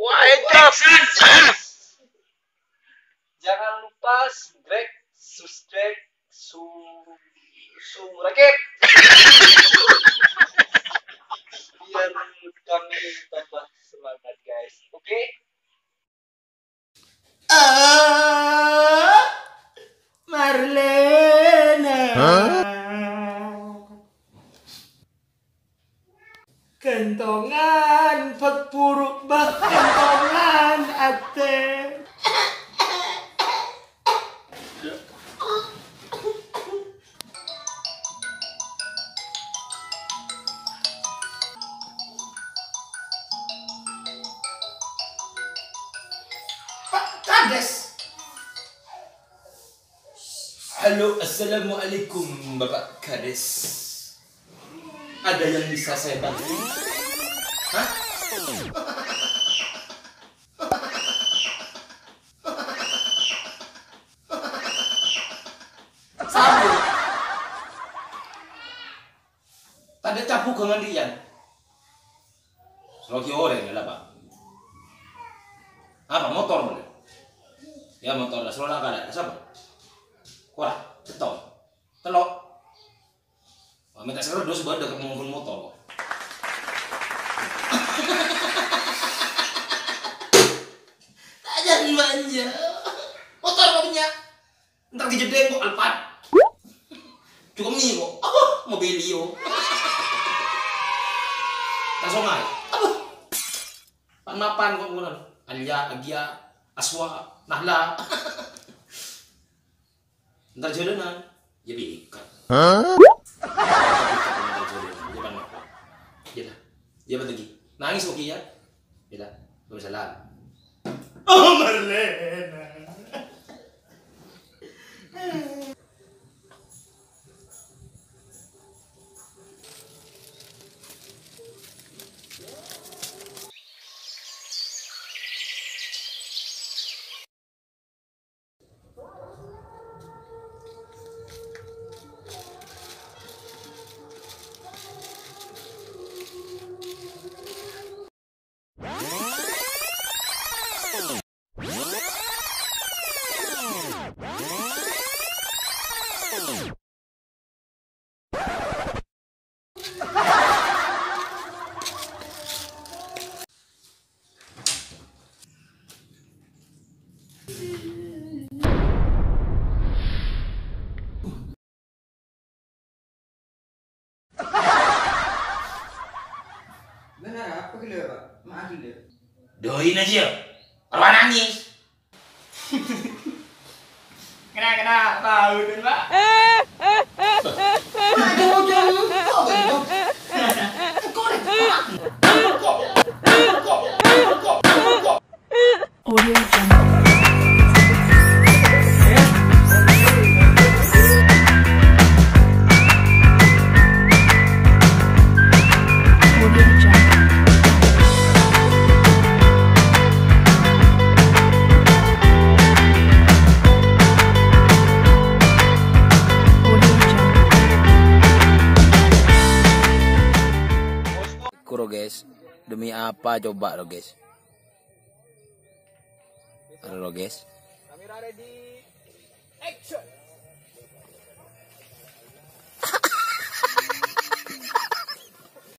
Action! Jangan lupa subscribe, rakit biar kami tambah semangat guys. Oke? Marlena. Kentongan pagpurok ba kentongan ate. Pak Kades. Halo, assalamualaikum Bapak Kades. Ada yang bisa saya bantu? Hah? Sambung. Tadi capu dengan dia. Seloki orang ya lah Pak. Apa motor boleh? Ya motor lah, selalu nak ada. Siapa? Wah, betul. Telok. Minta sekarang dos buat dekat mobil motor. Tak jadi manja. Motor kok punya. Ntar dijedeng kok Alphard. Cukup nih kok. Apa? Mobilio. Tasongai. Apa? Pan-mapan kok bukan. Alia, Agia, Aswa, Nahla. Ntar jalanan. Ya bikat. Dia lagi nangis kok ya? Ya, gak bisa lari. Oh Marlena. Benar apa gila Pak? Maaf gila. Doain aja. Kalau nangis. Kena tahu kan Pak? Audio Jungle. Audio Jungle. Audio Jungle. Kuro guys, demi apa coba lo guys? Halo guys. Kamera ready. Action.